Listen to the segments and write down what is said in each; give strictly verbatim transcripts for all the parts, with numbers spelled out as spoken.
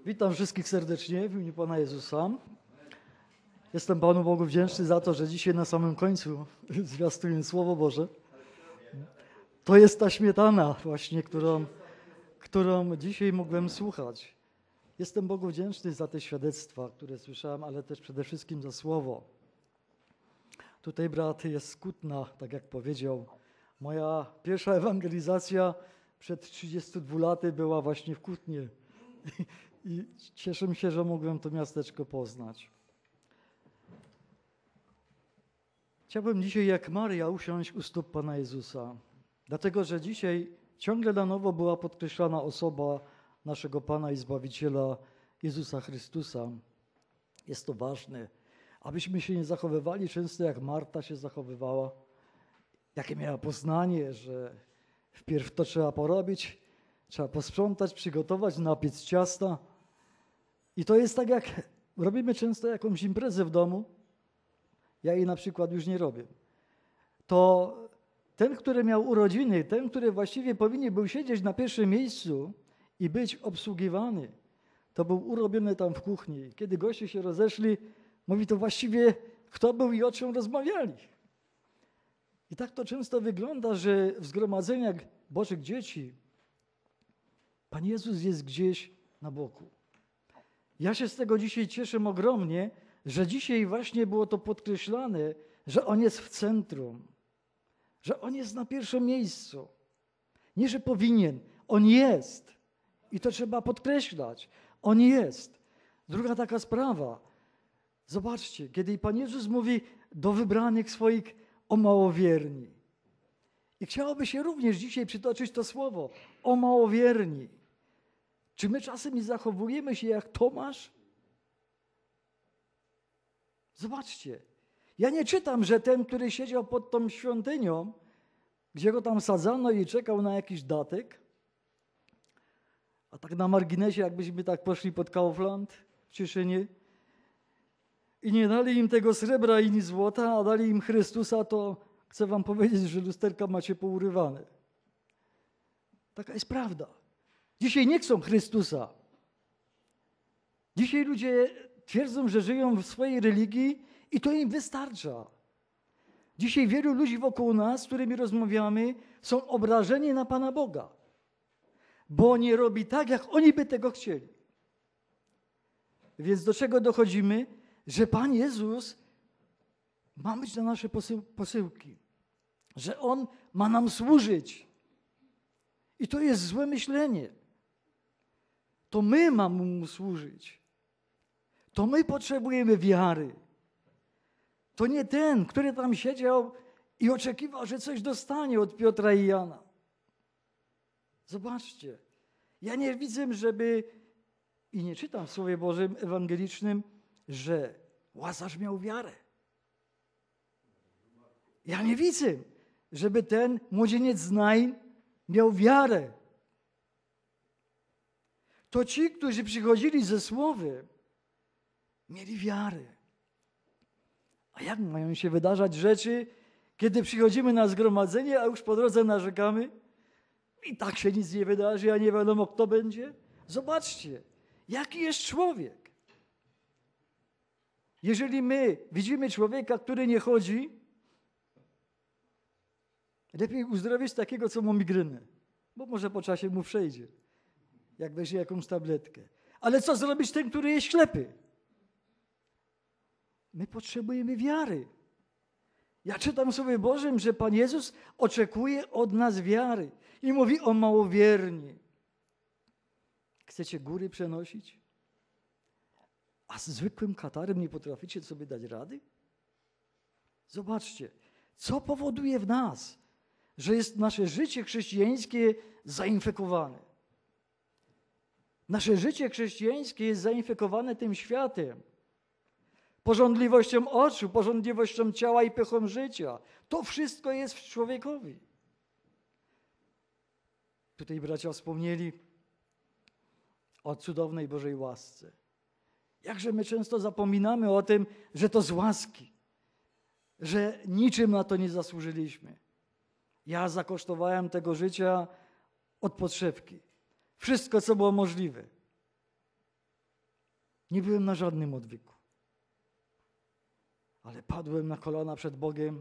Witam wszystkich serdecznie w imieniu Pana Jezusa. Jestem Panu Bogu wdzięczny za to, że dzisiaj na samym końcu zwiastuję Słowo Boże. To jest ta śmietana właśnie, którą, którą dzisiaj mogłem słuchać. Jestem Bogu wdzięczny za te świadectwa, które słyszałem, ale też przede wszystkim za Słowo. Tutaj brat jest z Kutna, tak jak powiedział. Moja pierwsza ewangelizacja przed trzydziestymi dwoma laty była właśnie w Kutnie. I cieszę się, że mogłem to miasteczko poznać. Chciałbym dzisiaj jak Maria usiąść u stóp Pana Jezusa, dlatego że dzisiaj ciągle na nowo była podkreślana osoba naszego Pana i Zbawiciela Jezusa Chrystusa. Jest to ważne, abyśmy się nie zachowywali często jak Marta się zachowywała, jakie miała poznanie, że wpierw to trzeba porobić, trzeba posprzątać, przygotować, napiec ciasta. I to jest tak, jak robimy często jakąś imprezę w domu. Ja jej na przykład już nie robię. To ten, który miał urodziny, ten, który właściwie powinien był siedzieć na pierwszym miejscu i być obsługiwany, to był urobiony tam w kuchni. Kiedy goście się rozeszli, mówi to właściwie kto był i o czym rozmawiali. I tak to często wygląda, że w zgromadzeniach Bożych dzieci Pan Jezus jest gdzieś na boku. Ja się z tego dzisiaj cieszę ogromnie, że dzisiaj właśnie było to podkreślane, że On jest w centrum, że On jest na pierwszym miejscu. Nie, że powinien, On jest. I to trzeba podkreślać. On jest. Druga taka sprawa. Zobaczcie, kiedy Pan Jezus mówi do wybranych swoich o małowierni. I chciałoby się również dzisiaj przytoczyć to słowo o małowierni. Czy my czasem nie zachowujemy się jak Tomasz? Zobaczcie, ja nie czytam, że ten, który siedział pod tą świątynią, gdzie go tam sadzano i czekał na jakiś datek, a tak na marginesie, jakbyśmy tak poszli pod Kaufland w Cieszynie i nie dali im tego srebra i ni złota, a dali im Chrystusa, to chcę wam powiedzieć, że lusterka macie pourywane. Taka jest prawda. Dzisiaj nie chcą Chrystusa. Dzisiaj ludzie twierdzą, że żyją w swojej religii i to im wystarcza. Dzisiaj wielu ludzi wokół nas, z którymi rozmawiamy, są obrażeni na Pana Boga, bo nie robi tak, jak oni by tego chcieli. Więc do czego dochodzimy? Że Pan Jezus ma być na nasze posył- posyłki, że On ma nam służyć. I to jest złe myślenie. To my mamy Mu służyć. To my potrzebujemy wiary. To nie ten, który tam siedział i oczekiwał, że coś dostanie od Piotra i Jana. Zobaczcie, ja nie widzę, żeby, i nie czytam w Słowie Bożym ewangelicznym, że Łazarz miał wiarę. Ja nie widzę, żeby ten młodzieniec z Nain miał wiarę. To ci, którzy przychodzili ze Słowem, mieli wiarę. A jak mają się wydarzać rzeczy, kiedy przychodzimy na zgromadzenie, a już po drodze narzekamy? I tak się nic nie wydarzy, a nie wiadomo, kto będzie? Zobaczcie, jaki jest człowiek. Jeżeli my widzimy człowieka, który nie chodzi, lepiej uzdrowić takiego, co ma migrenę, bo może po czasie mu przejdzie, jak weźmie jakąś tabletkę. Ale co zrobić ten, który jest ślepy? My potrzebujemy wiary. Ja czytam w Słowie Bożym, że Pan Jezus oczekuje od nas wiary i mówi o małowierni. Chcecie góry przenosić? A z zwykłym katarem nie potraficie sobie dać rady? Zobaczcie, co powoduje w nas, że jest nasze życie chrześcijańskie zainfekowane. Nasze życie chrześcijańskie jest zainfekowane tym światem. Pożądliwością oczu, pożądliwością ciała i pychą życia. To wszystko jest w człowiekowi. Tutaj bracia wspomnieli o cudownej Bożej łasce. Jakże my często zapominamy o tym, że to z łaski, że niczym na to nie zasłużyliśmy. Ja zakosztowałem tego życia od podszewki. Wszystko, co było możliwe. Nie byłem na żadnym odwyku. Ale padłem na kolana przed Bogiem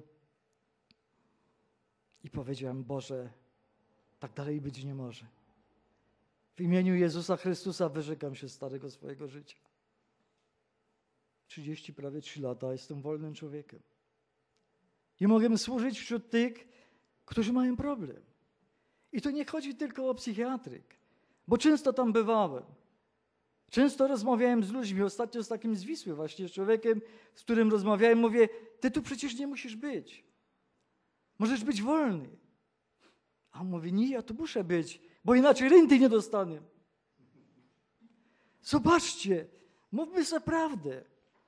i powiedziałem: Boże, tak dalej być nie może. W imieniu Jezusa Chrystusa wyrzekam się starego swojego życia. trzydzieści, prawie trzy lata, jestem wolnym człowiekiem. I mogę służyć wśród tych, którzy mają problem. I to nie chodzi tylko o psychiatryk, bo często tam bywałem. Często rozmawiałem z ludźmi, ostatnio z takim z Wisły właśnie, z człowiekiem, z którym rozmawiałem, mówię: ty tu przecież nie musisz być. Możesz być wolny. A on mówi: nie, ja tu muszę być, bo inaczej renty nie dostanę. Zobaczcie, mówmy sobie prawdę.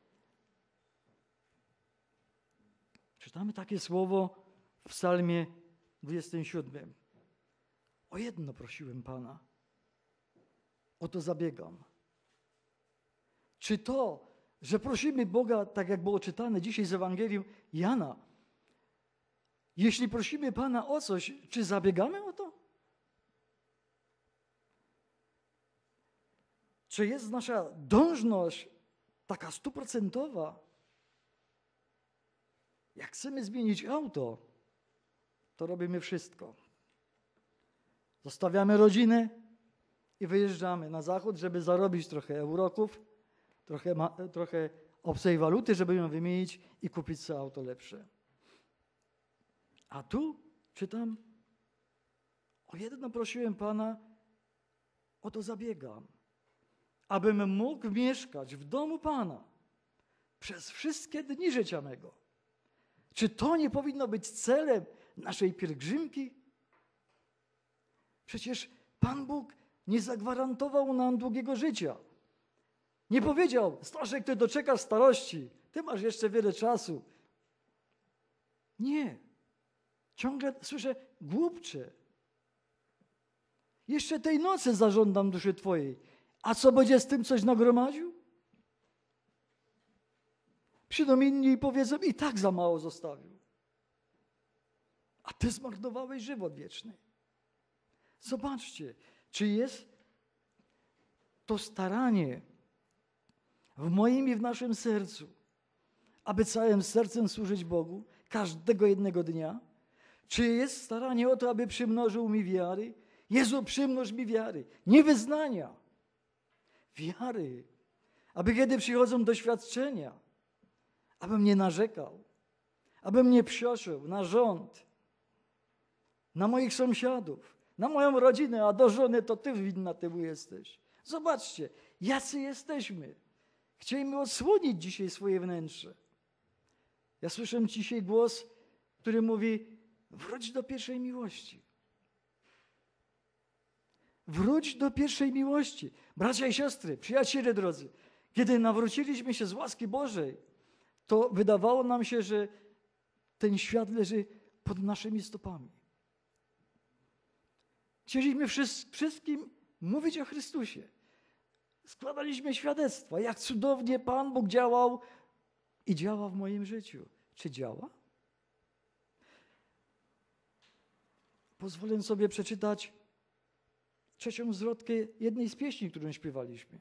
Czytamy takie słowo w psalmie dwudziestym siódmym. O jedno prosiłem Pana, o to zabiegam. Czy to, że prosimy Boga, tak jak było czytane dzisiaj z Ewangelii Jana, jeśli prosimy Pana o coś, czy zabiegamy o to? Czy jest nasza dążność taka stuprocentowa? Jak chcemy zmienić auto, to robimy wszystko. Zostawiamy rodzinę i wyjeżdżamy na zachód, żeby zarobić trochę euroków, trochę, ma, trochę obcej waluty, żeby ją wymienić i kupić sobie auto lepsze. A tu czytam: o jedno prosiłem Pana, o to zabiegam, abym mógł mieszkać w domu Pana przez wszystkie dni życia mego. Czy to nie powinno być celem naszej pielgrzymki? Przecież Pan Bóg nie zagwarantował nam długiego życia. Nie powiedział: Staszek, ty doczekasz starości, ty masz jeszcze wiele czasu. Nie. Ciągle słyszę: głupcze. Jeszcze tej nocy zażądam duszy twojej. A co będzie z tym, coś nagromadził? Przyjdą inni i powiedzą: i tak za mało zostawił. A ty zmarnowałeś żywot wieczny. Zobaczcie, czy jest to staranie w moim i w naszym sercu, aby całym sercem służyć Bogu każdego jednego dnia? Czy jest staranie o to, aby przymnożył mi wiary? Jezu, przymnóż mi wiary. Nie wyznania. Wiary. Aby kiedy przychodzą doświadczenia, abym nie narzekał, abym nie psioszył na rząd, na moich sąsiadów, na moją rodzinę, a do żony to ty winna temu jesteś. Zobaczcie, jacy jesteśmy. Chcielibyśmy odsłonić dzisiaj swoje wnętrze. Ja słyszę dzisiaj głos, który mówi: wróć do pierwszej miłości. Wróć do pierwszej miłości. Bracia i siostry, przyjaciele drodzy, kiedy nawróciliśmy się z łaski Bożej, to wydawało nam się, że ten świat leży pod naszymi stopami. Chcieliśmy wszystkim mówić o Chrystusie. Składaliśmy świadectwa, jak cudownie Pan Bóg działał i działa w moim życiu. Czy działa? Pozwolę sobie przeczytać trzecią zwrotkę jednej z pieśni, którą śpiewaliśmy.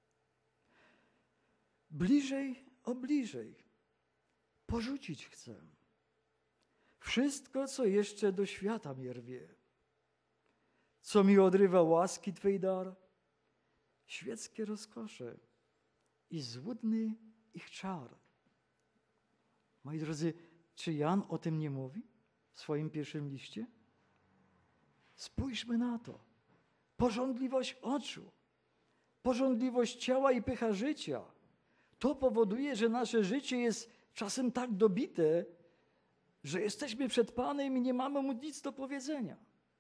Bliżej, o bliżej, porzucić chcę wszystko, co jeszcze do świata mnie rwie, co mi odrywa łaski Twej dar, świeckie rozkosze i złudny ich czar. Moi drodzy, czy Jan o tym nie mówi w swoim pierwszym liście? Spójrzmy na to. Pożądliwość oczu, pożądliwość ciała i pycha życia. To powoduje, że nasze życie jest czasem tak dobite, że jesteśmy przed Panem i nie mamy Mu nic do powiedzenia.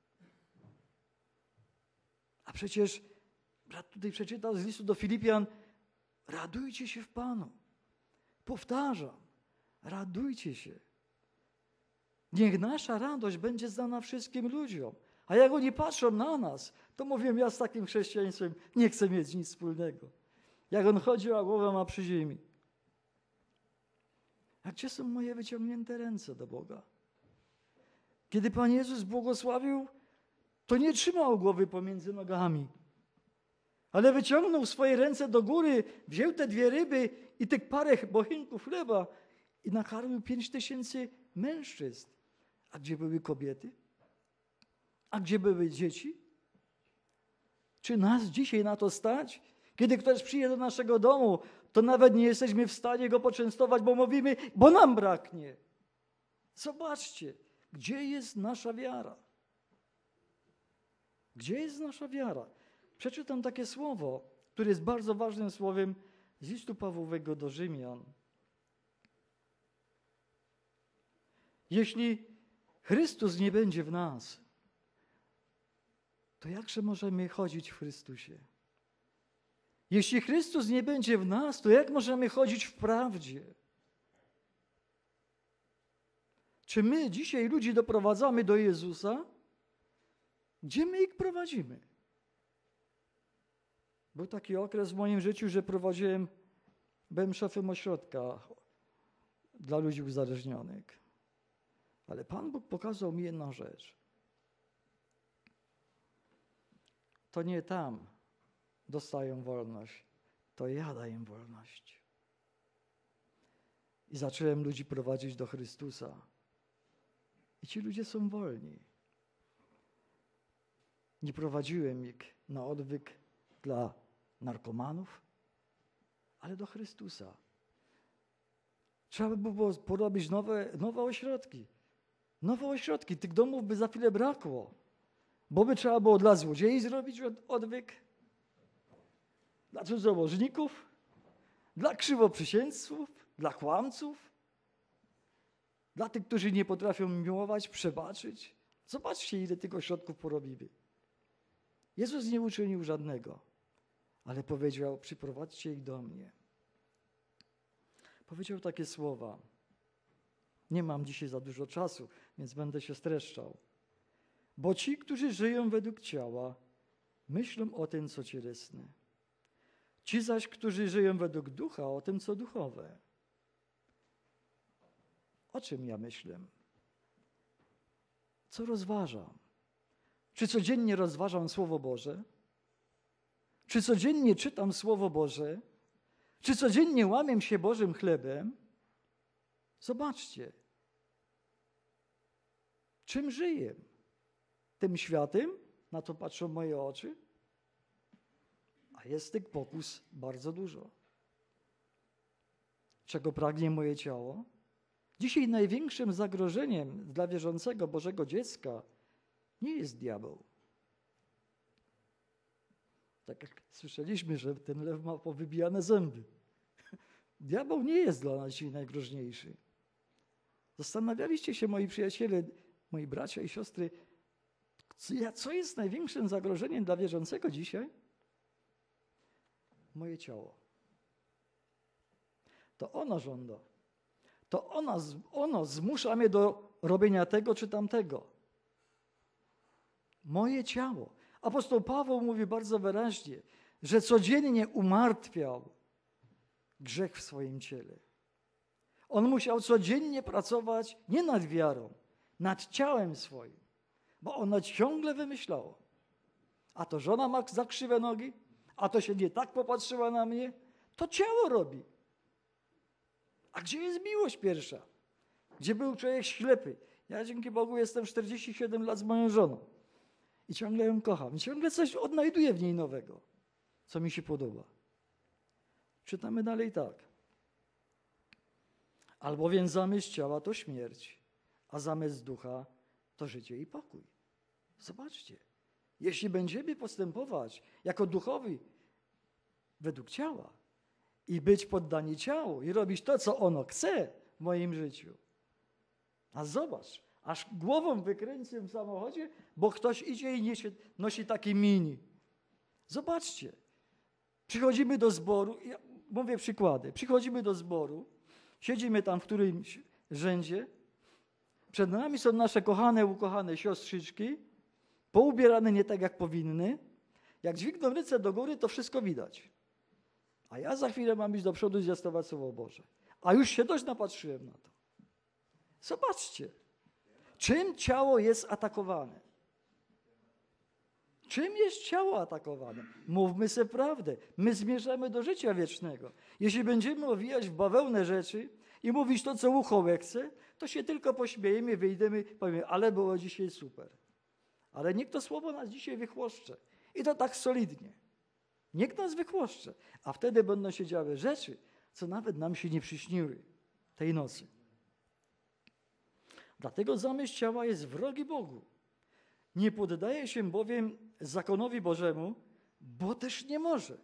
A przecież brat tutaj przeczytał z listu do Filipian: radujcie się w Panu. Powtarzam, radujcie się. Niech nasza radość będzie znana wszystkim ludziom. A jak oni patrzą na nas, to mówię: ja z takim chrześcijaństwem nie chcę mieć nic wspólnego. Jak on chodzi, a głowa ma przy ziemi. A gdzie są moje wyciągnięte ręce do Boga? Kiedy Pan Jezus błogosławił, to nie trzymał głowy pomiędzy nogami, Ale wyciągnął swoje ręce do góry, wziął te dwie ryby i tych parę bochenków chleba i nakarmił pięć tysięcy mężczyzn. A gdzie były kobiety? A gdzie były dzieci? Czy nas dzisiaj na to stać? Kiedy ktoś przyjdzie do naszego domu, to nawet nie jesteśmy w stanie go poczęstować, bo mówimy, bo nam braknie. Zobaczcie, gdzie jest nasza wiara? Gdzie jest nasza wiara? Przeczytam takie słowo, które jest bardzo ważnym słowem z listu Pawłowego do Rzymian. Jeśli Chrystus nie będzie w nas, to jakże możemy chodzić w Chrystusie? Jeśli Chrystus nie będzie w nas, to jak możemy chodzić w prawdzie? Czy my dzisiaj ludzi doprowadzamy do Jezusa? Gdzie my ich prowadzimy? Był taki okres w moim życiu, że prowadziłem, byłem szefem ośrodka dla ludzi uzależnionych. Ale Pan Bóg pokazał mi jedną rzecz. To nie tam dostają wolność, to ja daję wolność. I zacząłem ludzi prowadzić do Chrystusa. I ci ludzie są wolni. Nie prowadziłem ich na odwyk dla narkomanów, ale do Chrystusa. Trzeba by było porobić nowe, nowe ośrodki. Nowe ośrodki. Tych domów by za chwilę brakło. Bo by trzeba było dla złodziei zrobić odwyk, dla cudzołożników, dla krzywoprzysięzców, dla kłamców, dla tych, którzy nie potrafią miłować, przebaczyć. Zobaczcie, ile tych ośrodków porobimy. Jezus nie uczynił żadnego, ale powiedział, przyprowadźcie ich do mnie. Powiedział takie słowa. Nie mam dzisiaj za dużo czasu, więc będę się streszczał. Bo ci, którzy żyją według ciała, myślą o tym, co cielesne. Ci zaś, którzy żyją według ducha, o tym, co duchowe. O czym ja myślę? Co rozważam? Czy codziennie rozważam Słowo Boże? Czy codziennie czytam Słowo Boże? Czy codziennie łamię się Bożym chlebem? Zobaczcie. Czym żyję? Tym światem? Na to patrzą moje oczy? A jest tych pokus bardzo dużo. Czego pragnie moje ciało? Dzisiaj największym zagrożeniem dla wierzącego Bożego dziecka nie jest diabeł. Tak jak słyszeliśmy, że ten lew ma powybijane zęby. Diabeł nie jest dla nas dzisiaj najgroźniejszy. Zastanawialiście się, moi przyjaciele, moi bracia i siostry, co jest największym zagrożeniem dla wierzącego dzisiaj? Moje ciało. To ono żąda. To ono, ono zmusza mnie do robienia tego czy tamtego. Moje ciało. Apostoł Paweł mówi bardzo wyraźnie, że codziennie umartwiał grzech w swoim ciele. On musiał codziennie pracować nie nad wiarą, nad ciałem swoim, bo ono ciągle wymyślało. A to żona ma za krzywe nogi, a to się nie tak popatrzyła na mnie. To ciało robi. A gdzie jest miłość pierwsza? Gdzie był człowiek ślepy? Ja dzięki Bogu jestem czterdzieści siedem lat z moją żoną. I ciągle ją kocham. I ciągle coś odnajduję w niej nowego, co mi się podoba. Czytamy dalej tak. Albowiem zamysł ciała to śmierć, a zamysł ducha to życie i pokój. Zobaczcie. Jeśli będziemy postępować jako duchowi według ciała i być poddani ciału i robić to, co ono chce w moim życiu, a zobacz, aż głową wykręcę w samochodzie, bo ktoś idzie i niesie, nosi taki mini. Zobaczcie. Przychodzimy do zboru, ja mówię przykłady, przychodzimy do zboru, siedzimy tam w którymś rzędzie, przed nami są nasze kochane, ukochane siostrzyczki, poubierane nie tak, jak powinny. Jak dźwigną ręce do góry, to wszystko widać. A ja za chwilę mam iść do przodu i zwiastować Słowo Boże. A już się dość napatrzyłem na to. Zobaczcie, czym ciało jest atakowane. Czym jest ciało atakowane? Mówmy sobie prawdę. My zmierzamy do życia wiecznego. Jeśli będziemy owijać w bawełnę rzeczy i mówić to, co ucho łechce, to się tylko pośmiejemy, wyjdziemy i powiemy, ale było dzisiaj super. Ale niech to słowo nas dzisiaj wychłoszcze. I to tak solidnie. Niech nas wychłoszcze. A wtedy będą się działy rzeczy, co nawet nam się nie przyśniły tej nocy. Dlatego zamysł ciała jest wrogi Bogu. Nie poddaje się bowiem zakonowi Bożemu, bo też nie może.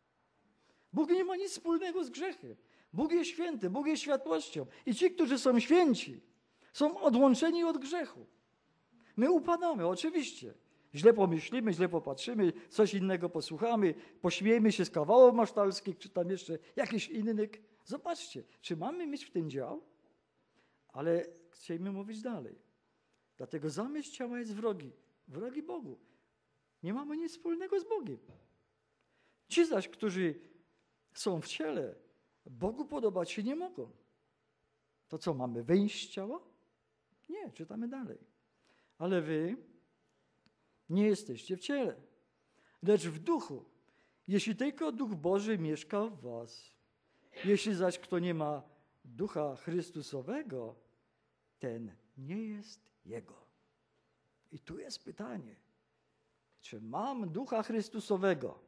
Bóg nie ma nic wspólnego z grzechem. Bóg jest święty, Bóg jest światłością. I ci, którzy są święci, są odłączeni od grzechu. My upadamy, oczywiście. Źle pomyślimy, źle popatrzymy, coś innego posłuchamy, pośmiejmy się z kawałów masztalskich, czy tam jeszcze jakiś inny. Zobaczcie, czy mamy mieć w tym dział? Ale chcemy mówić dalej. Dlatego zamysł ciała jest wrogi. Wrogi Bogu. Nie mamy nic wspólnego z Bogiem. Ci zaś, którzy są w ciele, Bogu podobać się nie mogą. To co, mamy wyjść z ciała? Nie, czytamy dalej. Ale wy nie jesteście w ciele, lecz w duchu, jeśli tylko Duch Boży mieszka w was. Jeśli zaś kto nie ma Ducha Chrystusowego, ten nie jest Jego. I tu jest pytanie, czy mam Ducha Chrystusowego?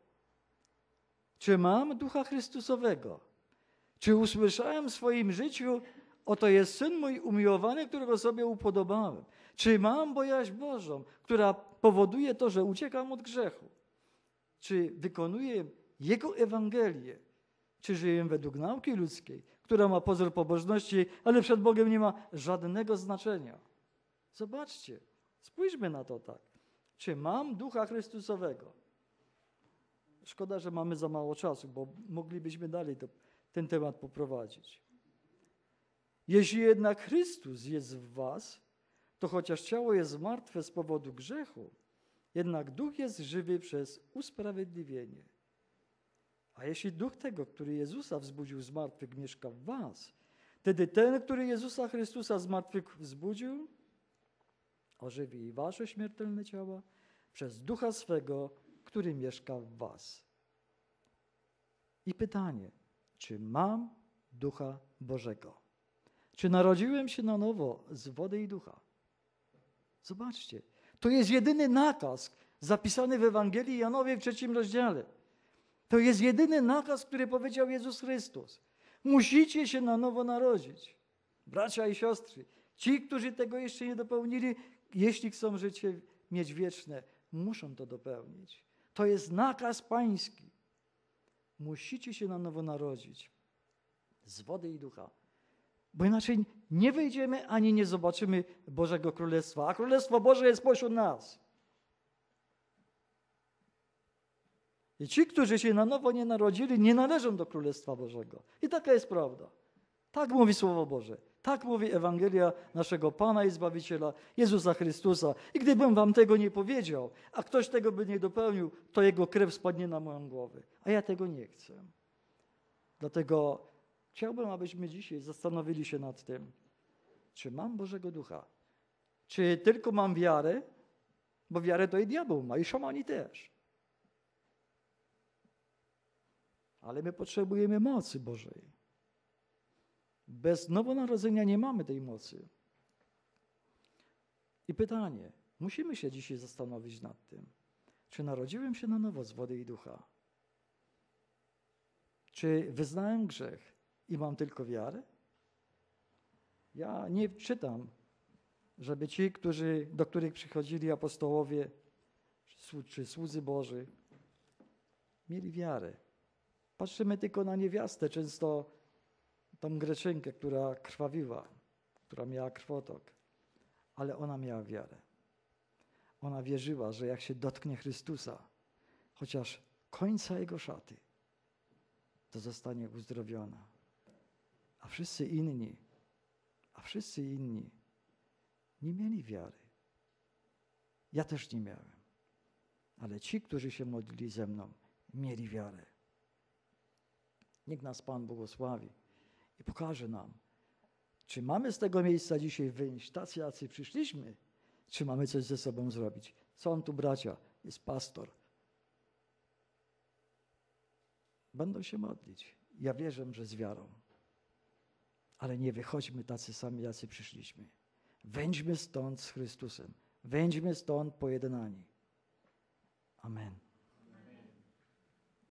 Czy mam Ducha Chrystusowego? Czy usłyszałem w swoim życiu, oto jest Syn mój umiłowany, którego sobie upodobałem? Czy mam bojaźń Bożą, która powoduje to, że uciekam od grzechu? Czy wykonuję Jego Ewangelię? Czy żyję według nauki ludzkiej, która ma pozór pobożności, ale przed Bogiem nie ma żadnego znaczenia? Zobaczcie, spójrzmy na to tak. Czy mam Ducha Chrystusowego? Szkoda, że mamy za mało czasu, bo moglibyśmy dalej to, ten temat poprowadzić. Jeśli jednak Chrystus jest w was, to chociaż ciało jest martwe z powodu grzechu, jednak duch jest żywy przez usprawiedliwienie. A jeśli duch tego, który Jezusa wzbudził z martwych, mieszka w was, wtedy ten, który Jezusa Chrystusa z martwych wzbudził, ożywi i wasze śmiertelne ciała przez ducha swego, który mieszka w was. I pytanie, czy mam Ducha Bożego? Czy narodziłem się na nowo z wody i ducha? Zobaczcie, to jest jedyny nakaz zapisany w Ewangelii Janowej w trzecim rozdziale. To jest jedyny nakaz, który powiedział Jezus Chrystus. Musicie się na nowo narodzić. Bracia i siostry, ci, którzy tego jeszcze nie dopełnili, jeśli chcą życie mieć wieczne, muszą to dopełnić. To jest nakaz pański. Musicie się na nowo narodzić z wody i ducha. Bo inaczej nie wejdziemy, ani nie zobaczymy Bożego Królestwa. A Królestwo Boże jest pośród nas. I ci, którzy się na nowo nie narodzili, nie należą do Królestwa Bożego. I taka jest prawda. Tak mówi Słowo Boże. Tak mówi Ewangelia naszego Pana i Zbawiciela, Jezusa Chrystusa. I gdybym wam tego nie powiedział, a ktoś tego by nie dopełnił, to jego krew spadnie na moją głowę. A ja tego nie chcę. Dlatego chciałbym, abyśmy dzisiaj zastanowili się nad tym, czy mam Bożego Ducha. Czy tylko mam wiarę, bo wiarę to i diabeł ma, i szamani też. Ale my potrzebujemy mocy Bożej. Bez nowonarodzenia nie mamy tej mocy. I pytanie, musimy się dzisiaj zastanowić nad tym, czy narodziłem się na nowo z wody i ducha? Czy wyznałem grzech i mam tylko wiarę? Ja nie czytam, żeby ci, którzy, do których przychodzili apostołowie czy słudzy Boży, mieli wiarę. Patrzymy tylko na niewiastę, często tą Greczynkę, która krwawiła, która miała krwotok, ale ona miała wiarę. Ona wierzyła, że jak się dotknie Chrystusa, chociaż końca Jego szaty, to zostanie uzdrowiona. A wszyscy inni, a wszyscy inni nie mieli wiary. Ja też nie miałem. Ale ci, którzy się modlili ze mną, mieli wiarę. Niech nas Pan błogosławi i pokaże nam, czy mamy z tego miejsca dzisiaj wyjść, tacy, jacy przyszliśmy, czy mamy coś ze sobą zrobić. Są tu bracia, jest pastor. Będą się modlić. Ja wierzę, że z wiarą. Ale nie wychodźmy tacy sami, jacy przyszliśmy. Wejdźmy stąd z Chrystusem. Wejdźmy stąd pojednani. Amen.